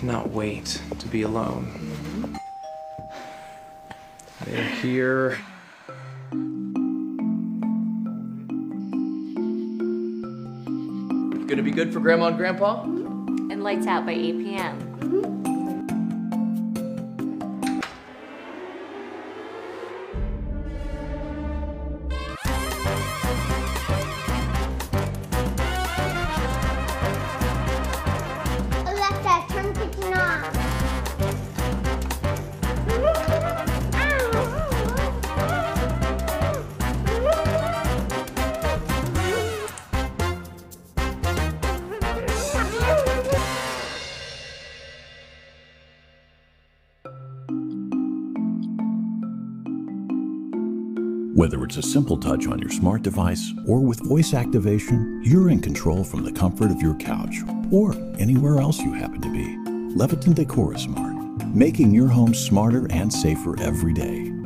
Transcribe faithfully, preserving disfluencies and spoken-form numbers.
cannot wait to be alone. They're here. Gonna be good for Grandma and Grandpa? And lights out by eight p m Alexa, turn kitchen on. Whether it's a simple touch on your smart device or with voice activation, you're in control from the comfort of your couch or anywhere else you happen to be. Leviton Decora Smart, making your home smarter and safer every day.